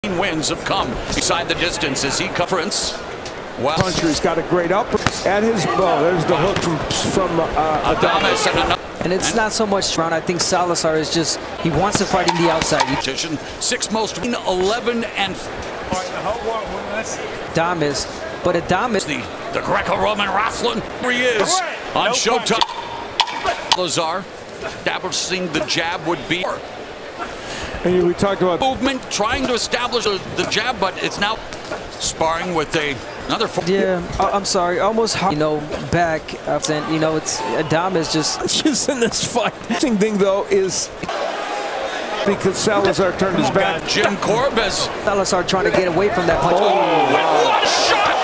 Wins have come beside the distance as he covers. Well, Puncher's got a great up at his bow. There's the hook from ADAMES. And it's not so much round. I think Salazar is just, he wants to fight in the outside. Six most 11 and ADAMES, but ADAMES, the Greco-Roman wrestling. Here he is on Showtime. Salazar establishing the jab would be. And we talked about movement, trying to establish the jab, but it's now sparring with another. Yeah, I'm sorry, almost back after, it's ADAMES just in this fight. The interesting thing though is because Salazar turned his back. Jim Corbett. Salazar trying to get away from that punch. Oh, what a shot!